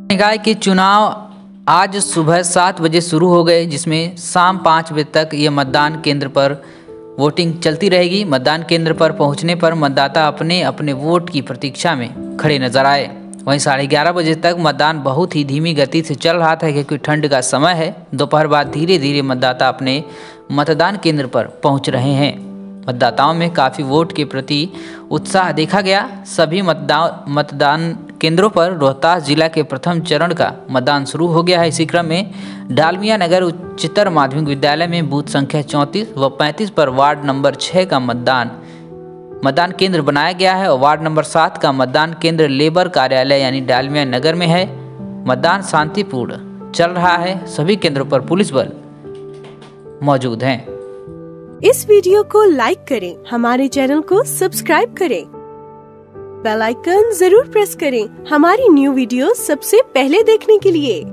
निकाय के चुनाव आज सुबह 7 बजे शुरू हो गए, जिसमें शाम 5 बजे तक ये मतदान केंद्र पर वोटिंग चलती रहेगी। मतदान केंद्र पर पहुंचने पर मतदाता अपने अपने वोट की प्रतीक्षा में खड़े नजर आए। वहीं 11:30 बजे तक मतदान बहुत ही धीमी गति से चल रहा था, क्योंकि ठंड का समय है। दोपहर बाद धीरे धीरे मतदाता अपने मतदान केंद्र पर पहुंच रहे हैं। मतदाताओं में काफ़ी वोट के प्रति उत्साह देखा गया। सभी मतदान केंद्रों पर रोहतास जिला के प्रथम चरण का मतदान शुरू हो गया है। इसी क्रम में डालमिया नगर उच्चतर माध्यमिक विद्यालय में बूथ संख्या 34 व 35 पर वार्ड नंबर 6 का मतदान केंद्र बनाया गया है और वार्ड नंबर 7 का मतदान केंद्र लेबर कार्यालय यानी डालमिया नगर में है। मतदान शांतिपूर्ण चल रहा है। सभी केंद्रों पर पुलिस बल मौजूद हैं। इस वीडियो को लाइक करें, हमारे चैनल को सब्सक्राइब करें, बेल आइकन जरूर प्रेस करें हमारी न्यू वीडियो सबसे पहले देखने के लिए।